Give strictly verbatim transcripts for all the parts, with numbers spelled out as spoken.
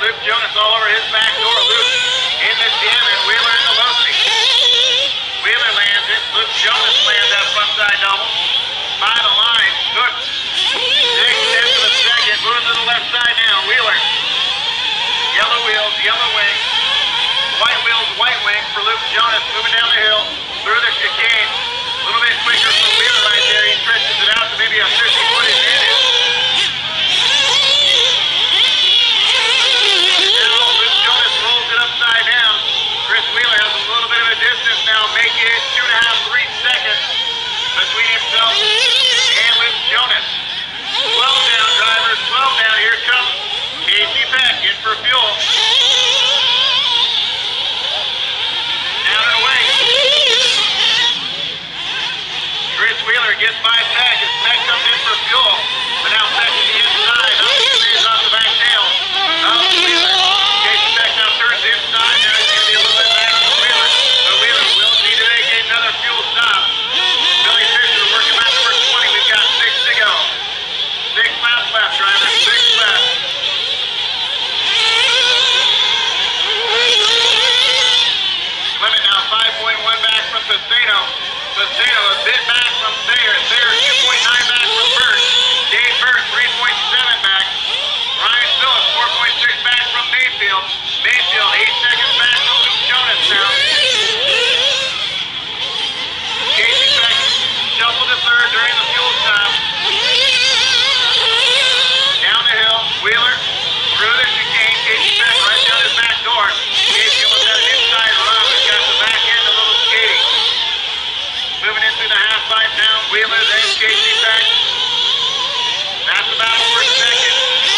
Luke Jonas all over his back door. Luke in the jam, and Wheeler in the low seat. Wheeler lands it. Luke Jonas lands that front side double. By the line, good. Six tenths of a second. Moving to the left side now. Wheeler. Yellow wheels, yellow wing. White wheels, white wing for Luke Jonas. Moving down the hill through the chicane. A little bit quicker for Wheeler right there. He stretches it out to maybe a fifty foot advantage. Now Luke Jonas rolls it upside down. Chris Wheeler has a little bit of a distance now, making it two and a half, three seconds between himself and Luke Jonas. twelve down, drivers, twelve down. Here comes Casey Peck in for fuel. Down and away. Chris Wheeler gets by Peck as Peck comes in for fuel. But now Peck to the inside. Up to the off the back tail. Up Wheeler. Casey Peck now turns inside. Now he's going to be a little bit back from Wheeler. But Wheeler will need to make another fuel stop. Billy Fisher working lap number twenty. We've got six to go. Six laps left, driver. Six left. Limit now five point one back from Pacino. Pacino a bit back from Thayer. Thayer two point nine back from Burt. Dave Burt three point seven back. Ryan Phillips four point six back from Mayfield. Mayfield eight seconds back from Luke Jonas now. Casey Peck shuffled to third during the fuel stop. Down the hill, Wheeler through the chicane. Casey Peck right down his back door. Casey almost had an inside run. He's got the back end a little skating. Moving into the half pipe now. Wheeler, then Casey Peck. That's about four seconds.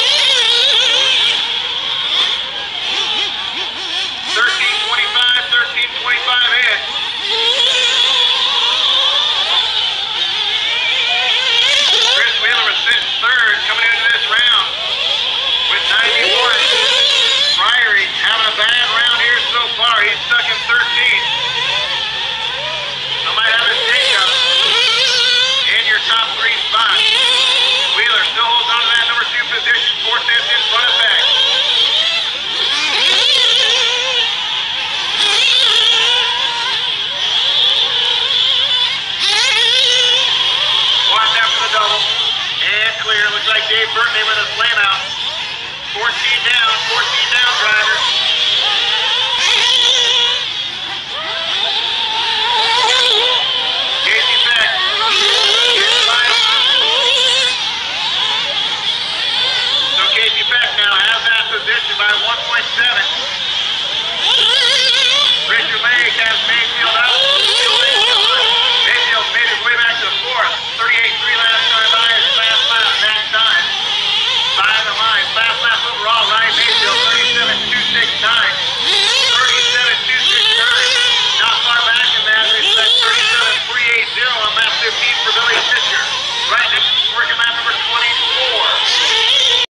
thirteen twenty-five, thirteen twenty-five in. Chris Wheeler was sitting third coming into this round with ninety-one. Priory having a bad round here so far. He's stuck in thirteenth. So might have a shake-up in your top three spots. Wheeler still holds on to that number two position, four tenths in front of Peck. Watch out for the double. And clear. Looks like Dave Burton with a slam out. fourteen down, fourteen down, drivers.